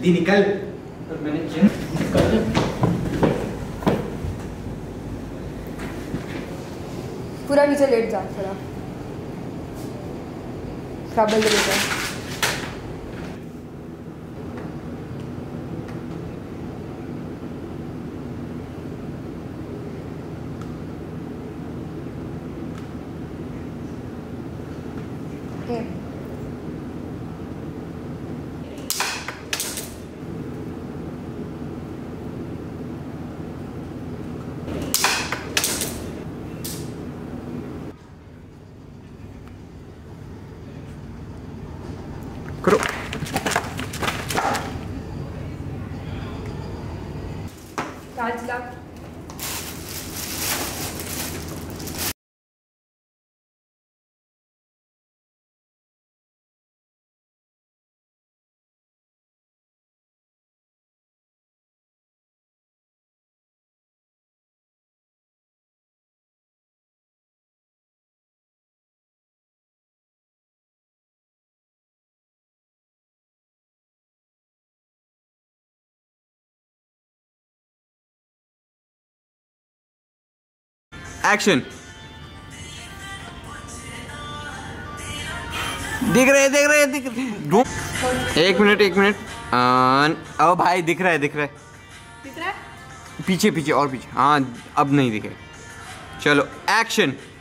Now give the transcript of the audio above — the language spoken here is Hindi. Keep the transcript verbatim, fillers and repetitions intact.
जल्दी निकल। मैंने चेक पूरा नीचे लेट जा थोड़ा, ट्रबल दे देता है। करो। पाँच लाख एक्शन। दिख रहे दिख रहे दिख रहे एक मिनट एक मिनट। ओ भाई दिख रहा है दिख रहा है दिख रहा है पीछे पीछे और पीछे। हाँ अब नहीं दिखे। चलो एक्शन।